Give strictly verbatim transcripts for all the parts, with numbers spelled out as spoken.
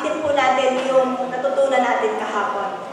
awitin po natin yung natutunan natin kahapon.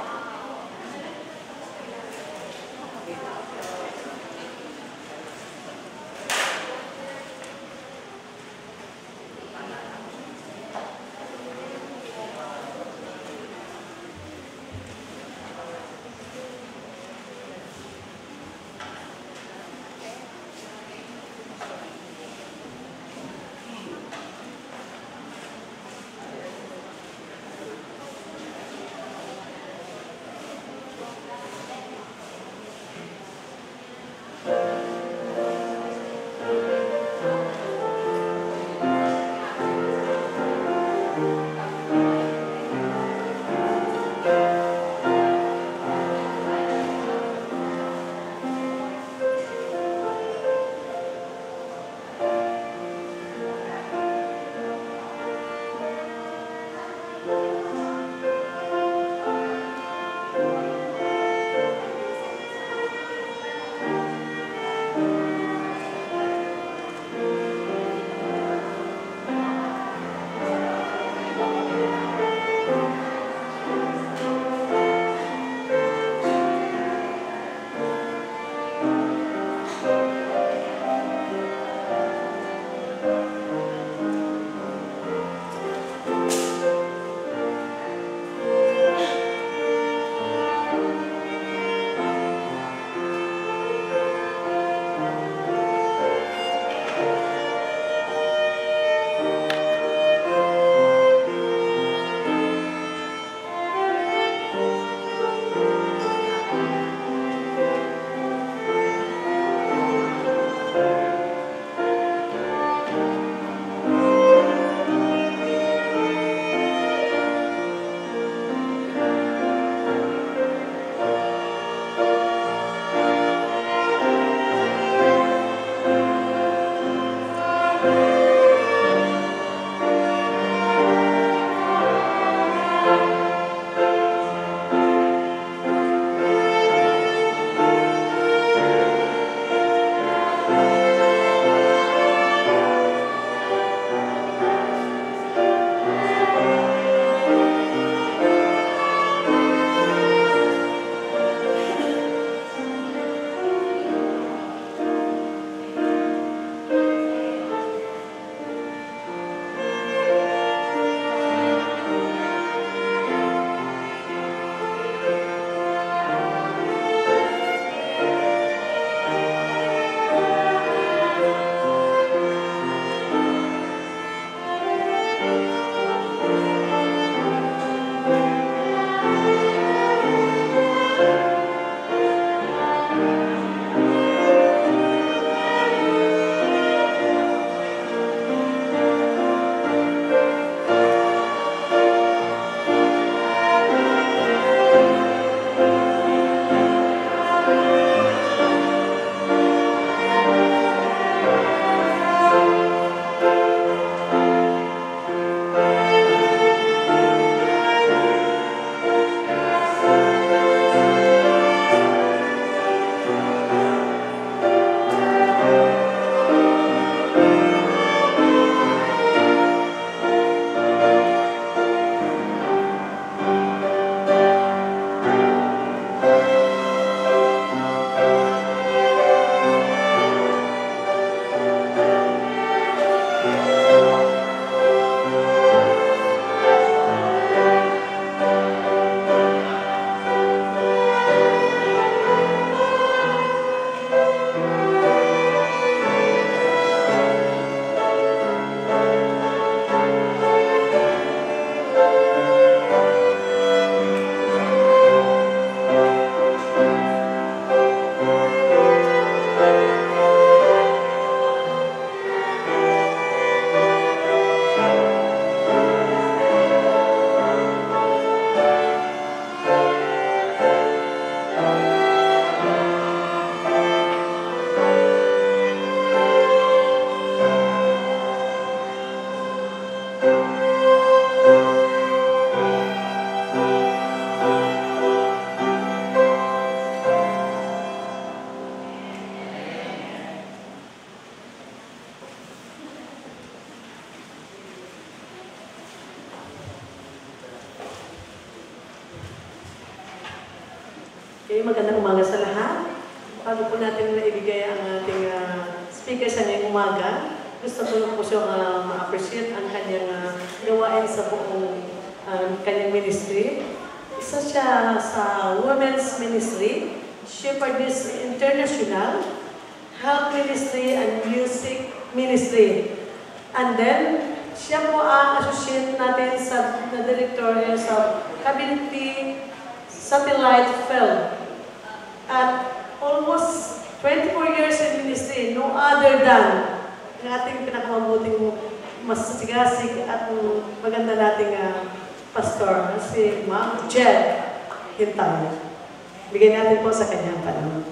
Okay, magandang umaga sa lahat. Bago po natin naibigay ang ating uh, speaker sa ngayong umaga, gusto ko po siyang uh, ma-appreciate ang kanyang uh, gawain sa buong uh, kanyang ministry. Isa siya sa Women's Ministry, Shepherdess International, Health Ministry, and Music Ministry. And then, siya po ang associate natin sa na director sa Cavite Satellite Field. At almost twenty-four years in ministry, no other than ang ating pinakamabuting masasigasig at maganda nating uh, pastor, si Ma'am Jed Hintay. Bigyan natin po sa kanyang panahon.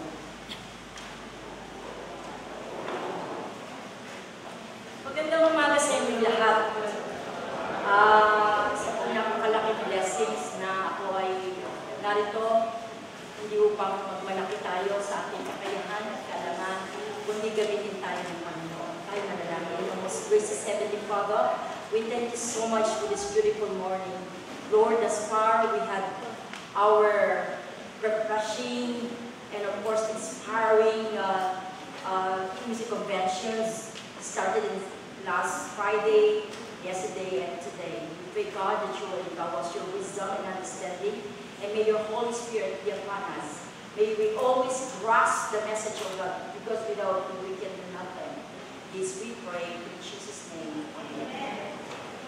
Magandang umaga sa inyong lahat. Uh, sa napakalaking blessings na ako ay narito, hindi upang magmalaki tayo sa ating kakayahan at kaalaman, kundi gamitin tayo ng Panginoon. Tayo manalangin. Ang most gracious Heavenly Father, we thank you so much for this beautiful morning. Lord, thus far we had our refreshing and of course inspiring uh, uh, music conventions started in last Friday, yesterday, and today. We pray God that you will endow us your wisdom and understanding, and may your Holy Spirit be upon us. May we always grasp the message of God, because without you we can do nothing. This we pray in Jesus' name. Amen.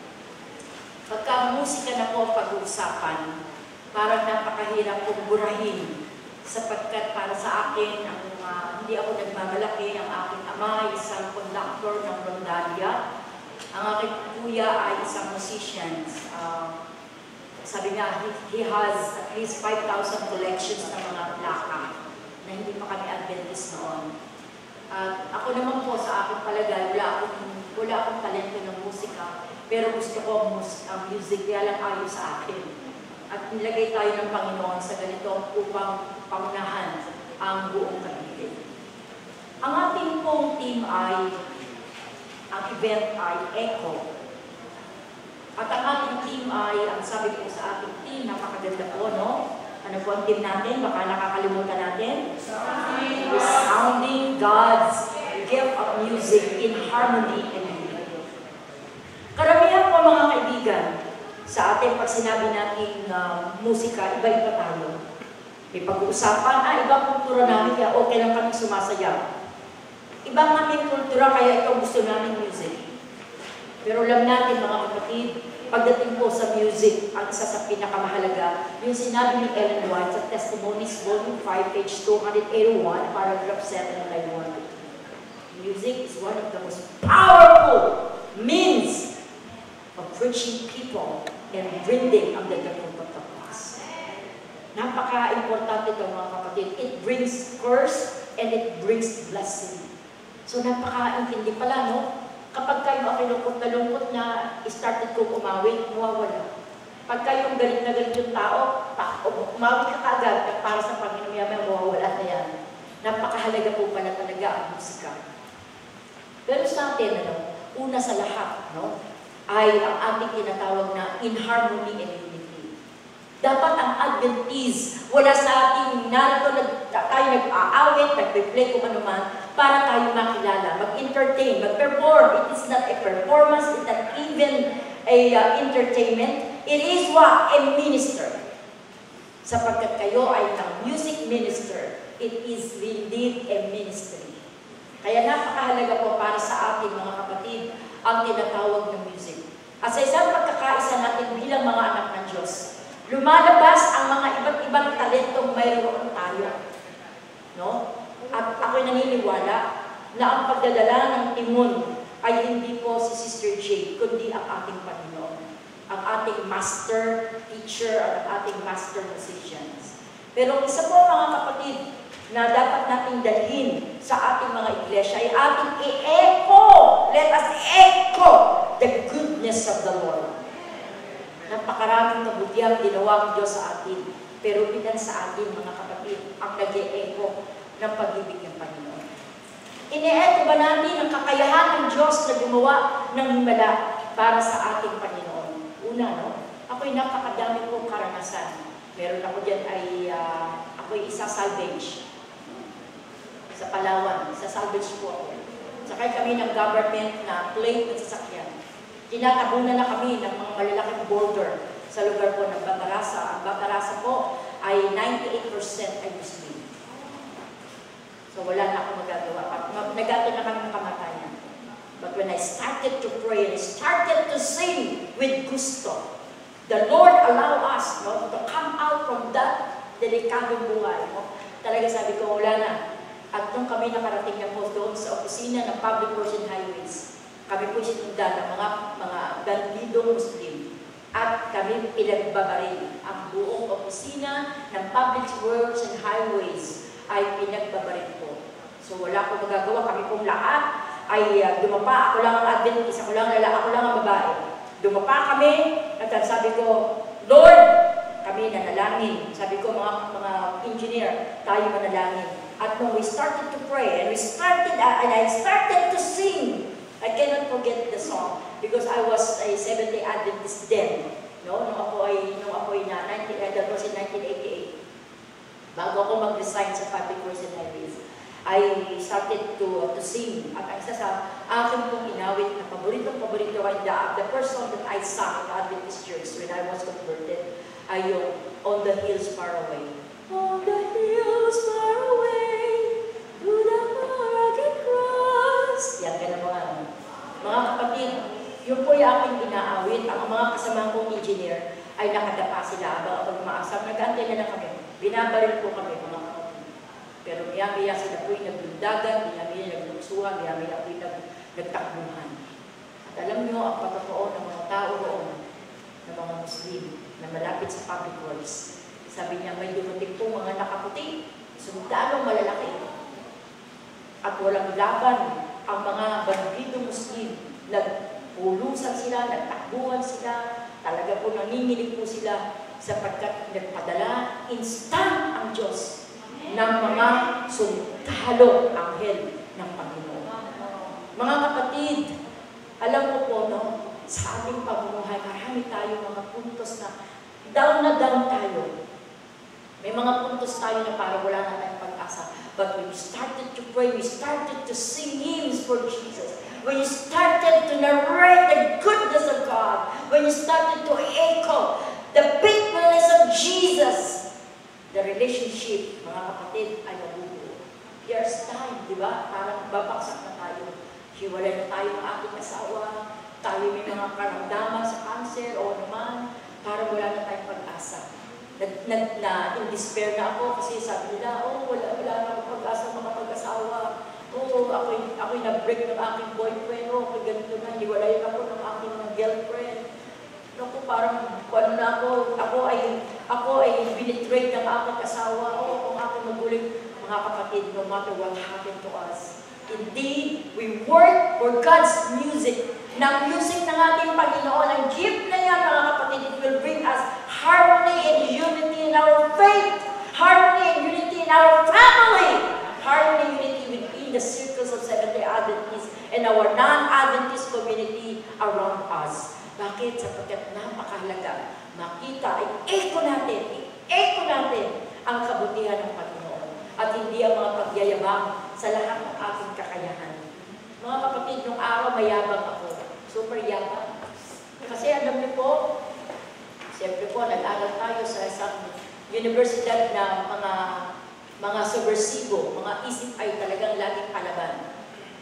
Pagka musika na po pag-uusapan, parang napakahirap kong burahin, sapagkat para sa akin, ang, uh, hindi ako nagmamalaki, ang aking ama ay isang conductor ng rondalya, ang aking kuya ay isang musician. Uh, sabi nga, he, he has at least five thousand collections ng mga plaka na hindi pa kami Adventist noon. At uh, ako naman po sa aking palagay, wala akong, wala akong talento ng musika, pero gusto ko ang, mus ang music, kaya lang ayaw sa akin. At nilagay tayo ng Panginoon sa ganito upang pamunahan ang buong Cavite. Ang ating pong team ay, ang event ay Echo. At ang ating team ay, ang sabi ko sa ating team, napakaganda po, no? Ano po ang team natin? Baka nakakalimutan natin? Resounding God's gift of music in harmony and unity. Karamihan po mga kaibigan, sa ating pag sinabi natin uh, musika, iba-iba tayo. May pag-uusapan, ah, ibang kultura namin, kaya okay lang kami sumasayaw. Ibang aming kultura, kaya ito gusto namin music. Pero alam natin mga kapatid, pagdating po sa music, ang isa sa pinakamahalaga, yung sinabi ni Ellen White sa Testimonies, Volume five, page two eighty-one, paragraph seven, line one. Music is one of the most powerful means of reaching people and bringing ang dagdag of the cross. Napaka-importante ito mga kapatid. It brings curse and it brings blessing. So napaka-intindi pala, no? Kapag kayo akilungkot na lungkot na started kong umawit, mawawala. Pag kayong galit na galit yung tao, umawit ka kaagad para sa Panginoon yaman, mawawala na yan. Napakahalaga po pala talaga ang musika. Pero sa atin, ano, una sa lahat, no, ay ang ating tinatawag na in harmony and unity. Dapat ang Adventist, wala sa ating narito, nag, tayo nag-aawit, nag-play kung ano man, para tayo makilala, mag-entertain, mag-perform. It is not a performance, it's not even a uh, entertainment. It is what? A minister. Sapagkat kayo ay ng music minister, it is indeed a ministry. Kaya napakahalaga po para sa ating mga kapatid ang tinatawag ng music. At sa isang pagkakaisa natin bilang mga anak ng Diyos, lumalabas ang mga iba't ibang talentong mayroon tayo. No? At ako'y naniniwala na ang pagdadala ng timon ay hindi po si Sister J, kundi ang ating Panginoon. Ang ating master teacher at ang ating master musicians. Pero isa po mga kapatid na dapat nating dalhin sa ating mga iglesia ay ating i-echo. Let us echo the goodness of the Lord. Napakaraming kabutihan ginawa ng Diyos sa atin. Pero binan sa atin mga kapatid ang nag-e-echo ng pag-ibig ng Panginoon. Ine-echo ba natin ang kakayahan ng Diyos na gumawa ng himala para sa ating Panginoon? Una, no? Ako'y napakadami kong karanasan. Meron ako dyan ay, uh, ako'y isa isa-salvage. Sa Palawan, isa-salvage po ako. Sakay kami ng government na plate ng sasakyan. Tinatabunan na kami ng mga malalaking border sa lugar po ng Batarasa. Ang Batarasa po ay ninety-eight percent ay Muslim. So wala na akong magagawa. Nagato na kami ng kamatayan. But when I started to pray and started to sing with gusto, the Lord allow us no, to come out from that delikadong buhay. No? Talaga sabi ko, wala na. At nung kami nakarating na po doon sa opisina ng Public Works and Highways, kami po sinundan ng mga, mga bandidong Muslim. At kami pinagbabaril. Ang buong opisina ng Public Works and Highways ay pinagbabaril po. So wala akong magagawa. Kami pong lahat ay uh, dumapa. Ako lang ang Adventist, ako lang lalaki, ako lang ang babae. Dumapa kami at sabi ko, Lord, kami nanalangin. Sabi ko, mga, mga engineer, tayo manalangin. At when we started to pray, and we started, uh, and I started to sing, I cannot forget the song because I was a Seventh-day Adventist then. No? Nung ako ay, nung ako ay na, nineteen, uh, that was in nineteen eighty-eight. Bago ako mag-resign sa Public Works and Highways, I started to uh, to sing. At ang isa sa akin pong inawit na paborito-paborito ay the, the first song that I sang in the Adventist Church when I was converted ay yung On the Hills Far Away. On the hills far away, through the rugged cross. Yan, ganun mga ano. Mga kapatid, yun po yung aking inaawit. Ang mga kasama kong engineer ay nakadapa sila habang ako lumaasap. Nag-antay na lang kami. Binabaril po kami, mga kapatid. Pero miyamiya sila po yung naglundagan, miyamiya nagluksuhan, miyamiya po yung nagtakbuhan. At alam nyo, ang patotoo ng mga tao roon, ng mga Muslim, na malapit sa Public Works. Sabi niya, may dumating po mga nakaputi, sundalong malalaki. At walang laban ang mga bandido Muslim. Nagpulusan sila, nagtakbuhan sila, talaga po nanginginig po sila sapagkat nagpadala instant ang Diyos ng mga sundalo, anghel ng Panginoon. Mga kapatid, alam ko po, no, sa ating pamumuhay, marami tayo mga puntos na down na down tayo. May mga puntos tayo na parang wala na tayong pag-asa. But when you started to pray, we started to sing hymns for Jesus. When you started to narrate the goodness of God, when you started to echo the faithfulness of Jesus, the relationship, mga kapatid, ay nabubuo. Here's time, di ba? Parang babaksak na tayo. Hiwalay na tayo ng ating asawa. Tayo may mga karamdaman sa cancer o naman. Parang wala na tayong pag-asa. Nag, nag, na, in despair na ako kasi sabi nila, oh, wala, wala na akong pag-asa mga pag-asawa. Oh, ako'y, ako'y nag-break ng aking boyfriend. Oh, ako'y ganito na, hiwalayan ako ng aking girlfriend. Naku, parang, ano na ako, ako ay, ako ay binitray ng aking asawa. Oh, kung aking maguling, mga kapatid, no matter what happened to us. Indeed, we work for God's music. Ng music ng ating Panginoon, ang gift na yan, mga kapatid, it will bring us harmony and unity in our faith, harmony and unity in our family, harmony and unity within the circles of Seventh-day Adventists and our non-Adventist community around us. Bakit? Sapagkat napakahalaga, makita, i-echo natin, i-echo natin ang kabutihan ng Panginoon at hindi ang mga pagyayabang sa lahat ng ating kakayahan. Mga kapatid, nung araw mayabang ako, super yabang. Kasi alam niyo po, siyempre po, nag-aral tayo sa isang universidad na mga mga subversibo, mga isip ay talagang laging palaban.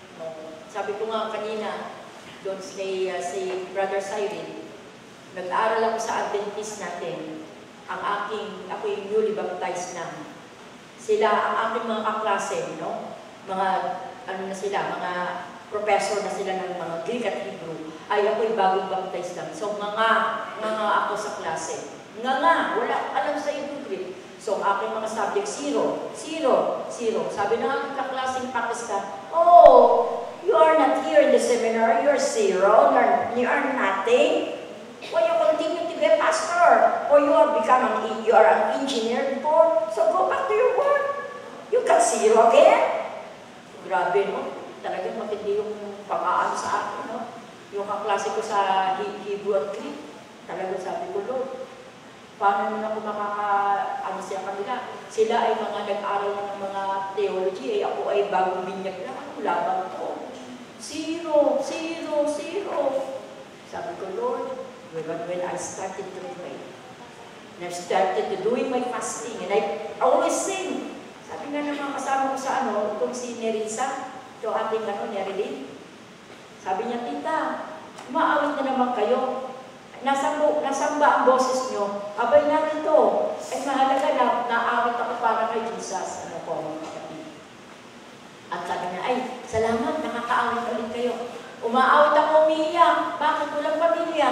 Sabi ko nga kanina, doon si, uh, si Brother Cyril, nag-aaral ako sa Adventist natin. Ang aking, ako yung newly baptized na. Sila, ang aking mga kaklase, no? Mga, ano na sila, mga professor na sila ng mga Greek at Hebrew, ay ako'y bagong baptized lang. So, nga nga ako sa klase. Nga nga, wala alam sa Hebrew Greek. So, ang aking mga subject, zero. Zero. Zero. Sabi ng aking kaklaseng Pakistan, oh, you are not here in the seminar, you're zero, you're, you are nothing. Well, you continue to be a pastor, or you have become an, you are an engineer before, so go back to your work. You got zero again? Grabe, no? Talagang matindi yung pag-aano sa akin, no? Yung kaklase ko sa Hebrew at Greek, talagang sabi ko, Lord, Paano naman ako makaka, ano siya kanila? Sila ay mga nag-aral ng mga theology, eh ako ay bagong binyag lang, ano laban ko? Zero, zero, zero. Sabi ko, Lord, when I started to pray, and I started to doing my fasting, and I always sing. Sabi nga ng mga kasama ko sa ano, itong si Nerissa, ito ating ano, Nerilyn. Sabi niya, tita, umaawit na naman kayo. Nasamba, nasamba ang boses nyo. Abay narito. Ay mahalaga na naawit ako para kay Jesus. Ano po, mga kapatid. At sabi niya, ay, salamat, nakakaawit ulit kayo. Umaawit ako umiiyak. Bakit walang pamilya?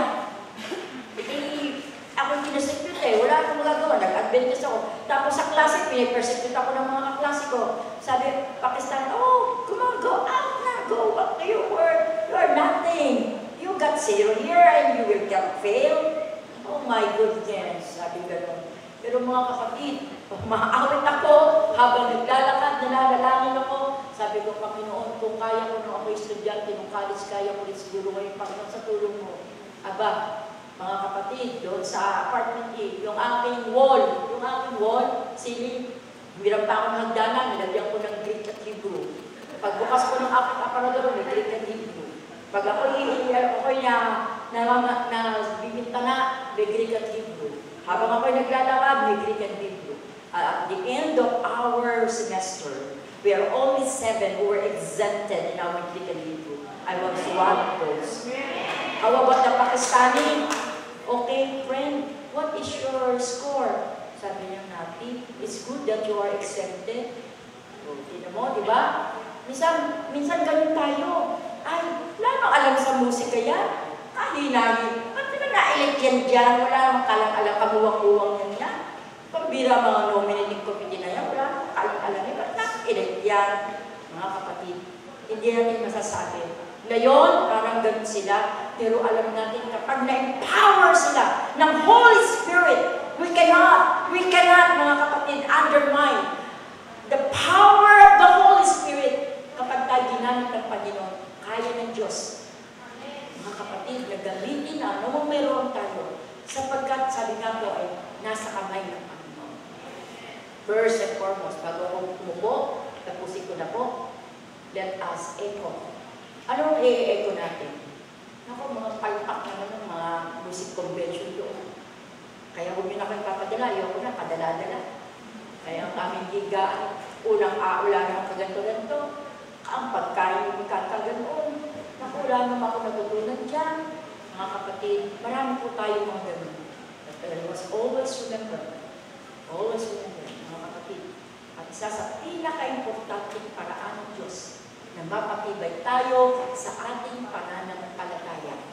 Eh, ako yung pinasecute eh. Wala akong magagawa. Nag-Adventist ako. Tapos sa klase, pinipersecute ako ng mga kaklase ko. Sabi, Pakistan, oh, come on, go out na. Go back to your work. You are nothing. You got zero here and you will get fail. Oh my goodness, sabi gano'n. Pero mga kapatid, maawit ako habang naglalakad, nananalangin ako. Sabi ko, Panginoon, kung kaya ko nung ako estudyante, nung college, kaya ko rin siguro ngayon, Panginoon, sa tulong mo. Aba, mga kapatid, doon sa apartment A, yung aking wall, yung aking wall, ceiling, humirap pa ako ng hagdanan, nilagyan ko ng Greek at Hebrew. Pagbukas ko ng aking aparador, may Greek at Hebrew. Pag ako ako'y na, na, na, na bibintana, may Greek at Hebrew. Habang ako'y naglalakad, may Greek and Hebrew. Uh, at the end of our semester, we are only seven who were exempted in our Greek and Hebrew. I was one of those. How about the Pakistani? Okay, friend, what is your score? Sabi niya, Nati, it's good that you are exempted. O, tinan mo, di ba? Minsan, minsan ganun tayo. Ay, wala nang alam sa musika yan. Kahinahin. Ba't naman nailit yan dyan? Wala namang kalang-alang, kamuwang-uwang yan yan. Pambira mga nominating committee na yan, wala namang kalang-alang yan. Ba't nailit yan? Mga kapatid, hindi natin masasabi. Ngayon, parang ganun sila, pero alam natin kapag na-empower sila ng Holy Spirit, we cannot, we cannot, mga kapatid, undermine the power of the Holy Spirit kapag tayo ginamit ng Panginoon. Kaya ng Diyos. Mga kapatid, nagamitin na anong meron tayo sapagkat sabi nga po ay nasa kamay ng Panginoon. First and foremost, bago ako umupo, tapusin ko na po, let us echo. Anong i-echo natin? Ako, mga palpak naman ng mga music convention doon. Kaya huwag nyo na kayo papadala, ayoko na, kadala-dala. Kaya ang aming giga, unang aula ng kaganto-ganto, ang pagkain ng kakaganoon. Naku, wala naman ako natutunan dyan. Mga kapatid, marami po tayo mga ganoon. But I must always remember, always remember, mga kapatid, at isa sa pinaka-importanting paraan ng Diyos na mapatibay tayo sa ating pananampalataya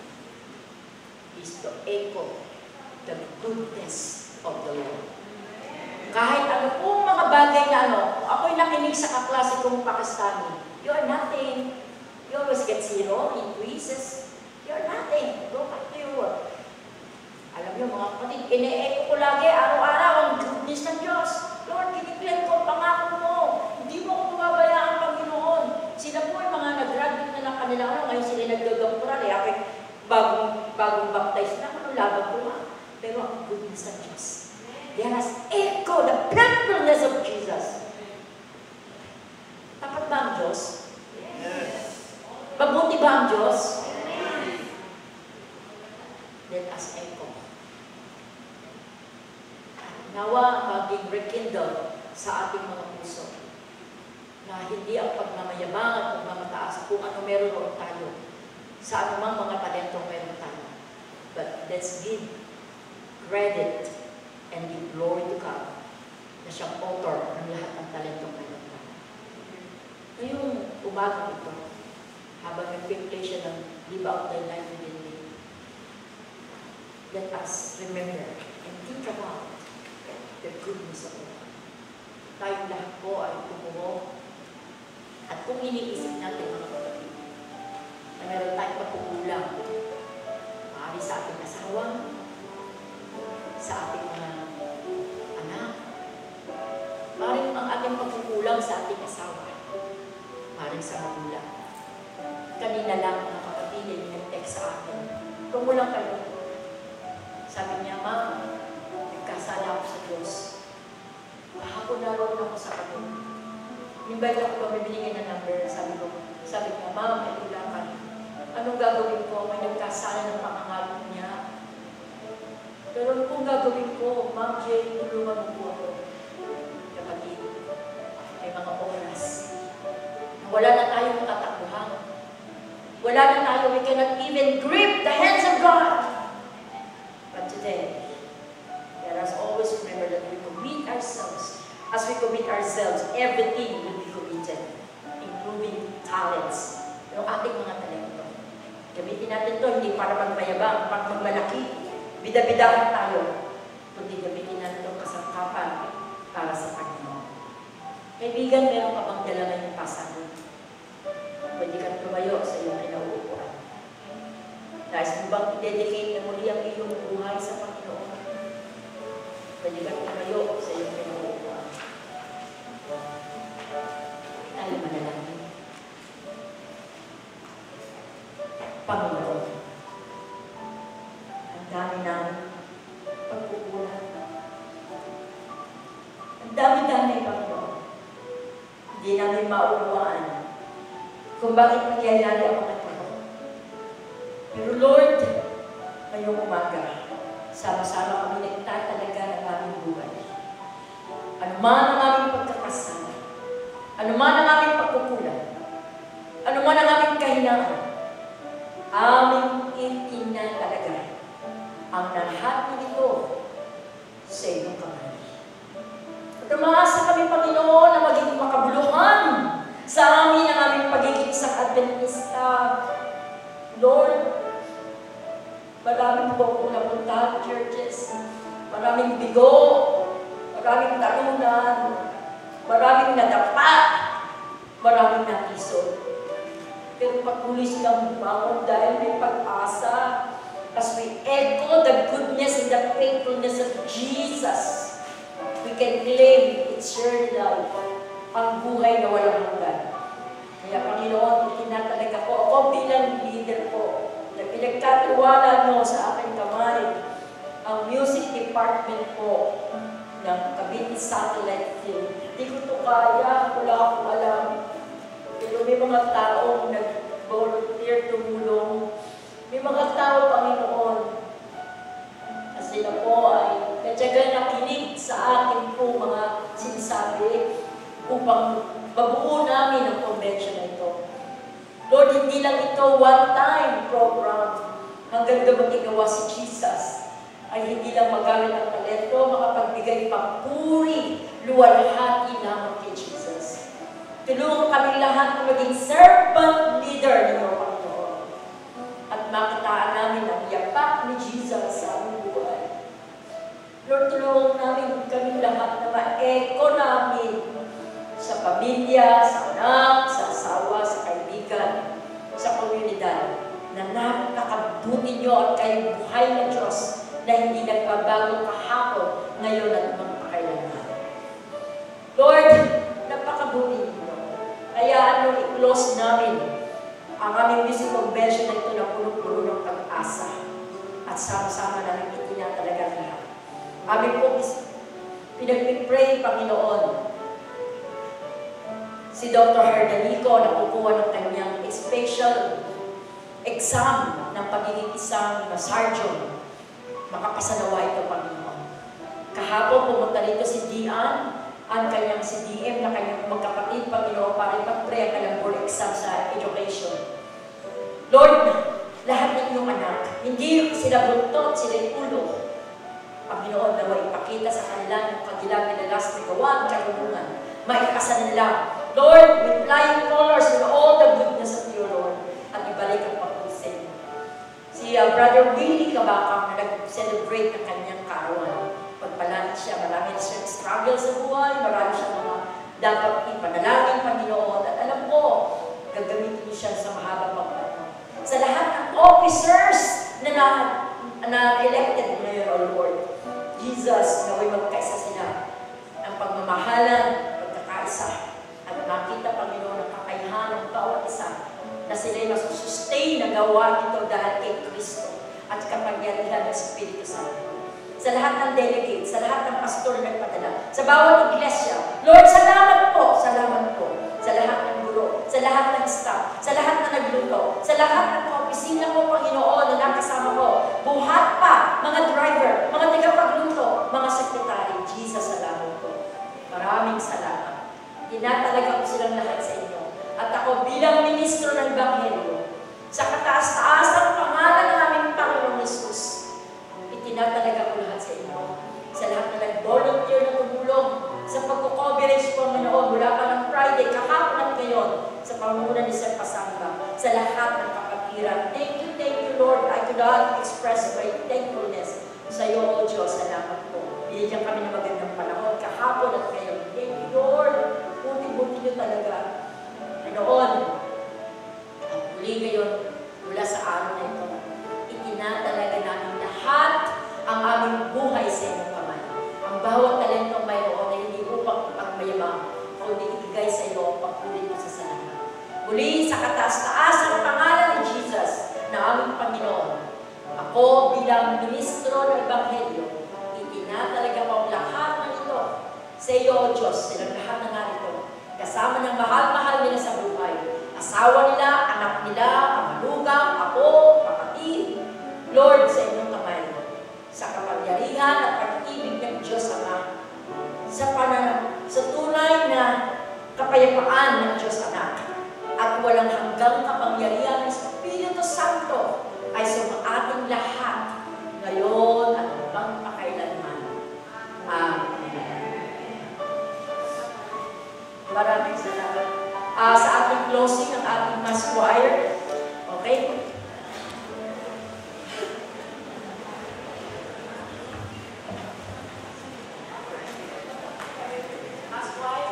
is to echo the goodness of the Lord. Kahit ano pong mga bagay na ano, ako'y nakinig sa kaklase kong Pakistani, you are nothing. You always get zero in quizzes. You are nothing. Go back to your work. Alam niyo mga kapatid, ine-echo ko lagi, araw-araw, ang goodness ng Diyos. Lord, kiniklan ko, pangako mo. Hindi mo ko mababayaan, Panginoon. Sila po ay mga nag-graduate na ng kanila, ano, ngayon sila nagdodoktoral, eh, ako'y bagong, bagong baptize na, ano, laban ko nga. Pero ang goodness ng Diyos. There has echo the plentifulness of Jesus. Tapat ba ang Diyos? Yes. Mabuti ba ang Diyos? Yes. Let us echo. Nawa maging rekindle sa ating mga puso na hindi ang pagmamayabang at pagmamataas kung ano meron tayo sa anumang mga talentong meron tayo. But let's give credit and give glory to God na siyang author ng lahat ng talentong meron tayo. Ngayong umaga ito, habang nag-play siya ng Live Out Thy Life Within Me, let us remember and think about the goodness of God. Tayong lahat po ay tumuho at kung iniisip natin mga kapatid na meron tayong pagkukulang, maaari sa ating asawa, sa ating mga anak, maaaring ang ating pagkukulang sa ating asawa, maaaring sa magulang. Kanina lang mga kapatid ay nag-text sa akin, tumulang kayo. Sabi niya, Ma'am, nagkasala ako sa Diyos. Kahapon naroon ako sa kanila. Invite ako ba, may binigay na number. Sabi ko, sabi niya, Ma'am, may kailangan. Anong gagawin ko? May nagkasala ng pangangalan niya. Pero ano kung gagawin ko? Ma'am Jay, tulungan mo po ako. Kapatid, may mga oras. Wala na tayong katakbuhan. Wala na tayo. We cannot even grip the hands of God. But today, let us always remember that we commit ourselves. As we commit ourselves, everything will be committed, including talents. Yung ating mga talento. Gamitin natin ito, hindi para magmayabang, para magmalaki. Bida-bidahan tayo. Kundi gamitin natin itong kasangkapan para sa Panginoon. Kaibigan, meron ka bang dala ngayong pasado? Pwede kang tumayo sa iyong kinauupuan. Nais mo bang i-dedicate na muli ang iyong buhay sa Panginoon? Pwede kang tumayo sa iyong kinauupuan. Tayo manalangin. Panginoon, ang dami namin pagkukulang. Ang dami-dami, Panginoon. Hindi namin maunawaan kung bakit nangyayari ang mga ito. Pero Lord, ngayong umaga, sama-sama kami nagtatalaga ng aming buhay. Ano man ang aming pagkakasama, ano man ang aming pagkukulang, ano man ang aming kahinaan, aming itinatalaga ang lahat ng ito sa iyong kamay. At umaasa kami, Panginoon, na maging makabuluhan sa amin ang aming pagiging isang Adventista. Lord, maraming po akong napuntahan churches, maraming bigo, maraming talunan, maraming nadapa, maraming natisod. Pero patuloy silang bumangon dahil may pag-asa. As we echo the goodness and the faithfulness of Jesus, we can claim eternal life, ang buhay na walang hanggan. Kaya Panginoon, itinatalaga ko, ako bilang leader po, na pinagkatiwala mo sa aking kamay, ang music department po ng Cavite Satellite Field. Hindi ko ito kaya, wala akong alam. Pero may mga taong nag-volunteer tumulong. May mga tao, Panginoon, na sila po ay natyaga nakinig sa akin po mga sinasabi upang mabuo namin ang convention na ito. Lord, hindi lang ito one-time program. Hanggang dumating gawa si Jesus ay hindi lang magamit ang talento, makapagbigay papuri, luwalhati lamang kay Jesus. Tulungan kami lahat na maging servant leader ninyo, Panginoon. At makitaan namin ang yapak ni Jesus sa aming buhay. Lord, tulungan namin kami lahat na ma-echo namin sa pamilya, sa anak, sa asawa, sa kaibigan, sa komunidad, na napakabuti nyo at kayong buhay ng Diyos na hindi nagbabago kahapon, ngayon at magpakailanman. Lord, napakabuti nyo. Kaya ano, i-close namin ang aming music convention na ito na puno-puno ng pag-asa at sama-sama namin itinatalaga lahat. Amin po pinag-pray, Panginoon, si Doctor Herdanico na kukuha ng kanyang special exam ng pagiging isang sergeant. Makapasanawa ito, Panginoon. Kahapon pumunta rito si Dian, ang kanyang si D M na kanyang magkapatid, Panginoon, para ipag-pray ang kanyang board exam sa education. Lord, lahat ng iyong anak, hindi sila buntot, sila ulo. Panginoon, nawa ipakita sa kanila yung kagilang-gilalas na gawa at karunungan. Maikasan nila, Lord, with flying colors, with all the goodness of you, Lord, at ibalik ang papusin. Si uh, Brother Willie Kabakang na nag-celebrate ng kanyang kaarawan. Pagpalangit siya, marami siyang struggle sa buhay, marami siyang mga dapat ipanalangin, Panginoon. At alam ko, gagamitin niyo siya sa mahabang pagpano. Sa lahat ng officers na na-elected na ngayon, O Lord, Jesus, naway magkaisa sila ang pagmamahalan, pagkakaisa, at makita, Panginoon, ang kakayahan ng bawat isa na sila'y masusustain na gawa nito dahil kay Kristo at kapangyarihan ng Espiritu Santo. sa lahat ng delegates, sa lahat ng pastor na nagpadala, sa bawat iglesia. Lord, salamat po, salamat po, sa lahat ng guro, sa lahat ng staff, sa lahat na nagluto, sa lahat ng opisina ko, Panginoon, na nakasama ko, buhat pa, mga driver, mga tagapagluto, mga sekretary. Jesus, salamat po. Maraming salamat. Tinatalaga ko silang lahat sa inyo. At ako bilang ministro ng Ebanghelyo, sa kataas-taasang pangalan ng aming Panginoong Yesus, itinatalaga ko lahat sa inyo. Sa lahat na nag-volunteer na tumulong sa pagko-coverage, Panginoon, mula pa ng Friday, kahapon at ngayon, sa pangunguna ni Sept Pasamba, sa lahat ng kapatiran. Thank you, thank you, Lord. I could not express my thankfulness sa iyo, O Diyos. Salamat po. Binigyan kami ng magandang panahon, kahapon at ngayon. Thank you, Lord. Buti-buti niyo talaga. Panginoon, ang muli ngayon, mula sa araw na ito, itinatalaga namin lahat ang aming buhay sa inyong kamay. Ang bawat talentong mayroon na hindi upang pagmayamang, kundi ibigay sa iyo ang pagpulit mo sa salamat. Muli sa kataas-taas ang pangalan ni Jesus na aming Panginoon, ako bilang ministro ng Ebanghelyo, itinatalaga ko ang lahat ng ito sa iyo, O Diyos, silang lahat na narito, kasama ng mahal-mahal nila sa buhay, asawa nila, anak nila, ang malugang, apo, kapatid. Lord, sa inyong kamay, sa kapangyarihan at pag-ibig ng Diyos Ama, sa panan sa tunay na kapayapaan ng Diyos Anak, at walang hanggang kapangyarihan ng Espiritu Santo ay sumaating lahat, ngayon at hanggang pakailanman. Amen. Maraming salamat. Uh, sa ating closing, ang ating mass choir. Okay? Mass choir.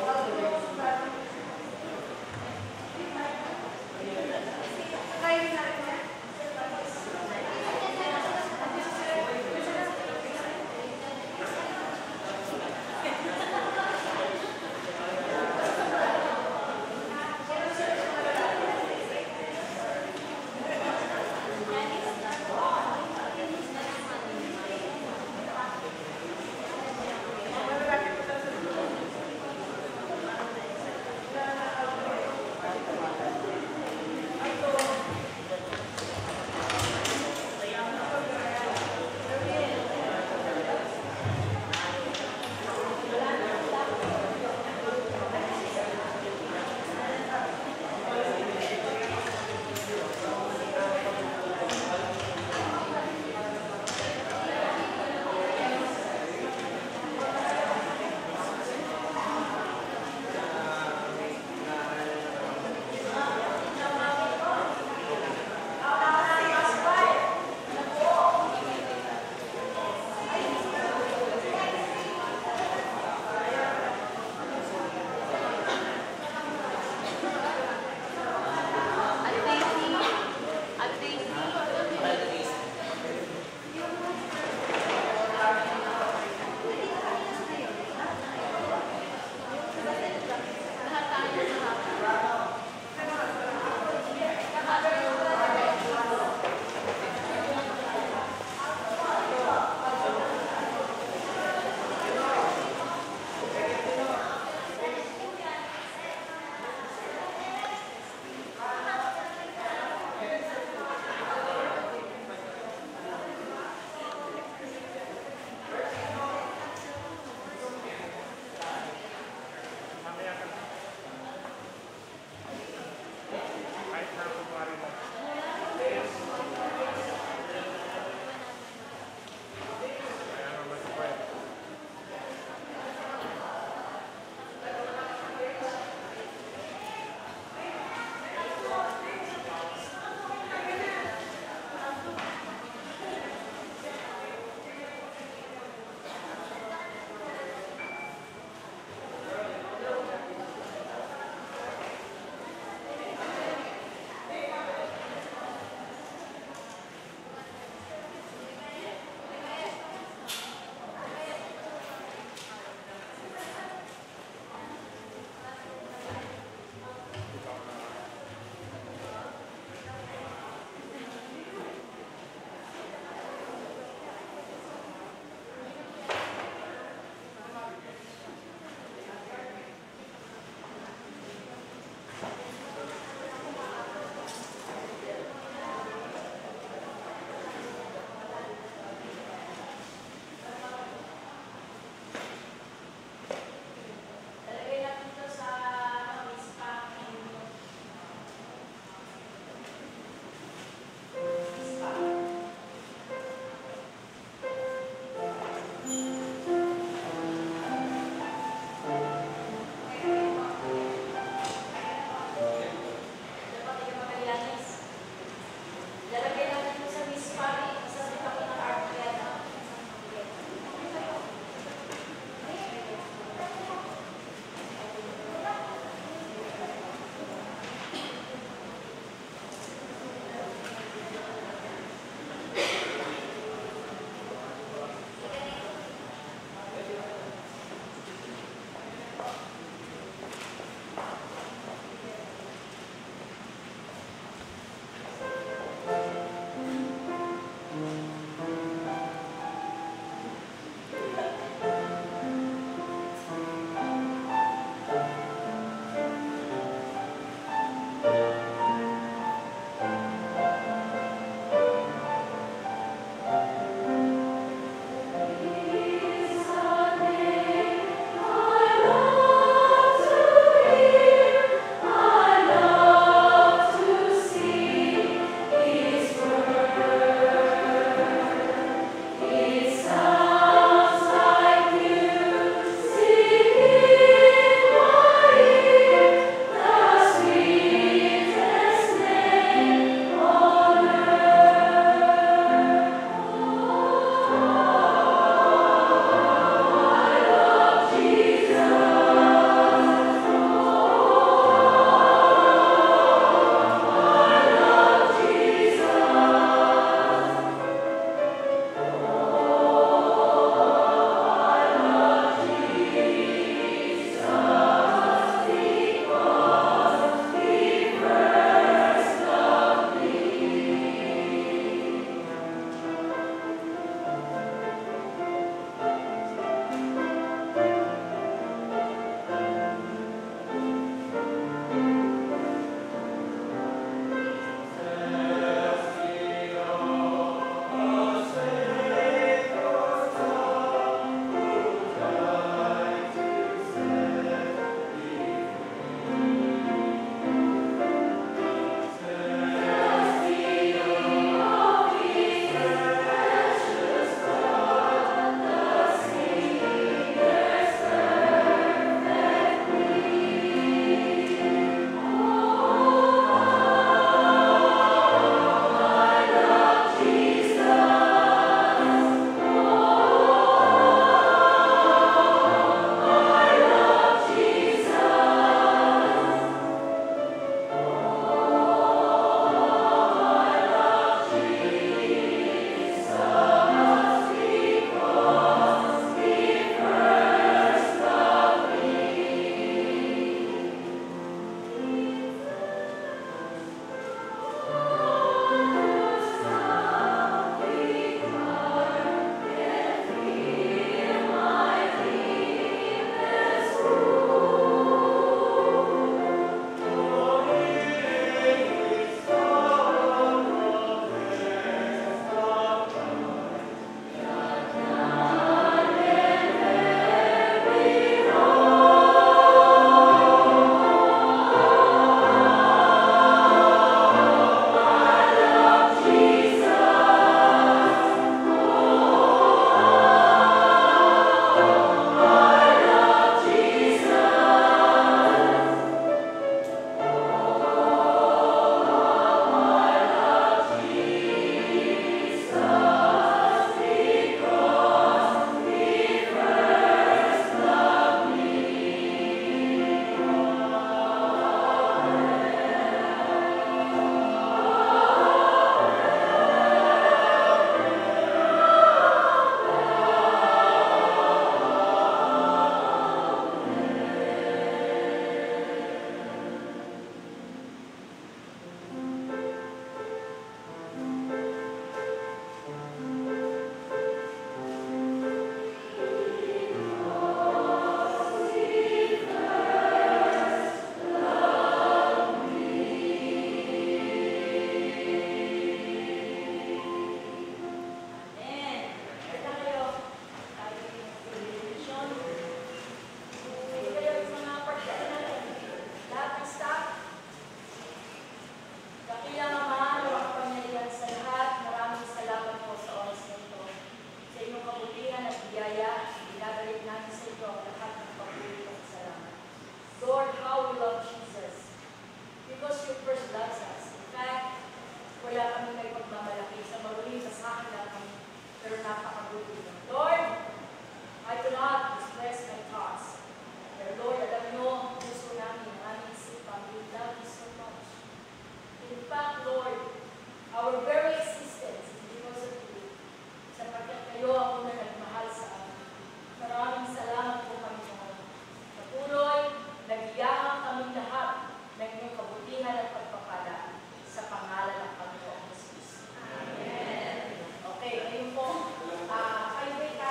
our very existence is because of you. Sapagkat kayo ang